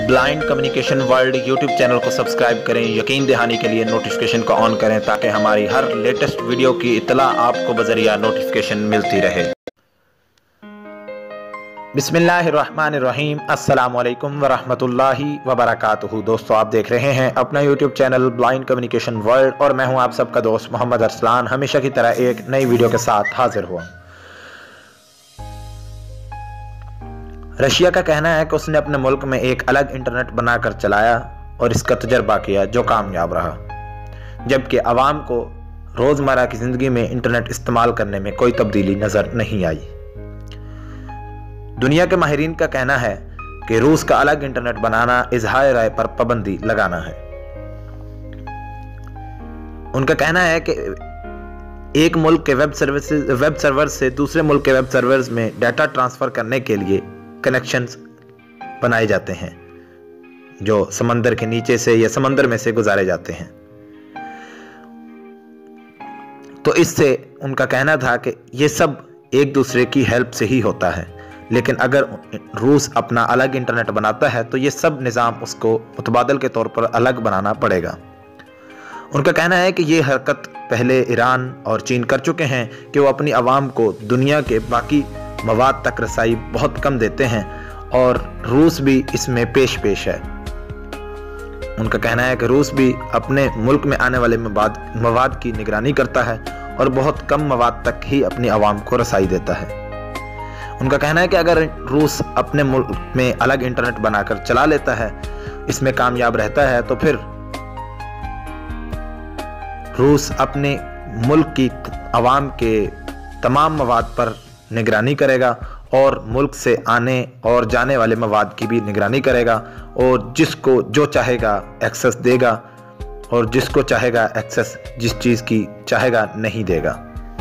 Blind communication world YouTube channel को subscribe करें। यकीन दहानी के लिए नोटिफिकेशन को ऑन करें ताकि हमारी हर लेटेस्ट वीडियो की इत्तला आपको बजरिया नोटिफिकेशन मिलती रहे। बिस्मिल्लाहिर्रहमानिर्रहीम। अस्सलाम वालेकुम वरहमतुल्लाहि वबरकातुहू। दोस्तों, आप देख रहे हैं अपना YouTube channel blind communication world और मैं हूं आप सबका दोस्त मोहम्मद अरसलान, हमेशा की तरह एक नई वीडियो के साथ हाजिर हुआ। रशिया का कहना है कि उसने अपने मुल्क में एक अलग इंटरनेट बनाकर चलाया और इसका तजर्बा किया जो कामयाब रहा, जबकि आवाम को रोज़मर्रा की ज़िंदगी में इंटरनेट इस्तेमाल करने में कोई तब्दीली नज़र नहीं आई। दुनिया के माहिरीन का कहना है कि रूस का अलग इंटरनेट बनाना इजहार राय पर पाबंदी लगाना है। उनका कहना है कि एक मुल्क के वेब सर्वर से दूसरे मुल्क के वेब सर्वर्स में डाटा ट्रांसफ़र करने के लिए कनेक्शंस बनाए जाते हैं जो समंदर के नीचे से या समंदर में से गुजारे जाते हैं। तो इससे उनका कहना था कि ये सब एक दूसरे की हेल्प से ही होता है, लेकिन अगर रूस अपना अलग इंटरनेट बनाता है तो ये सब निज़ाम उसको मुतबादल के तौर पर अलग बनाना पड़ेगा। उनका कहना है कि ये हरकत पहले ईरान और चीन कर चुके हैं कि वो अपनी आवाम को दुनिया के बाकी मवाद तक रसाई बहुत कम देते हैं और रूस भी इसमें पेश है। उनका कहना है कि रूस भी अपने मुल्क में आने वाले मवाद की निगरानी करता है और बहुत कम मवाद तक ही अपनी आवाम को रसाई देता है। उनका कहना है कि अगर रूस अपने मुल्क में अलग इंटरनेट बनाकर चला लेता है, इसमें कामयाब रहता है, तो फिर रूस अपने मुल्क की आवाम के तमाम मवाद पर निगरानी करेगा और मुल्क से आने और जाने वाले मवाद की भी निगरानी करेगा और जिसको जो चाहेगा एक्सेस देगा और जिसको चाहेगा एक्सेस जिस चीज़ की चाहेगा नहीं देगा।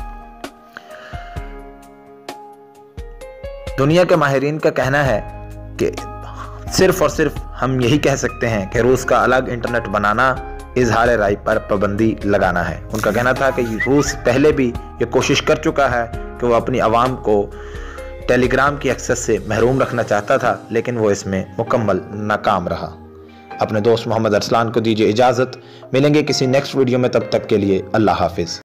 दुनिया के माहिरीन का कहना है कि सिर्फ और सिर्फ हम यही कह सकते हैं कि रूस का अलग इंटरनेट बनाना इजहार राय पर पाबंदी लगाना है। उनका कहना था कि रूस पहले भी ये कोशिश कर चुका है कि वो अपनी आवाम को टेलीग्राम की एक्सेस से महरूम रखना चाहता था, लेकिन वो इसमें मुकम्मल नाकाम रहा। अपने दोस्त मोहम्मद अरसलान को दीजिए इजाज़त। मिलेंगे किसी नेक्स्ट वीडियो में, तब तक के लिए अल्लाह हाफिज़।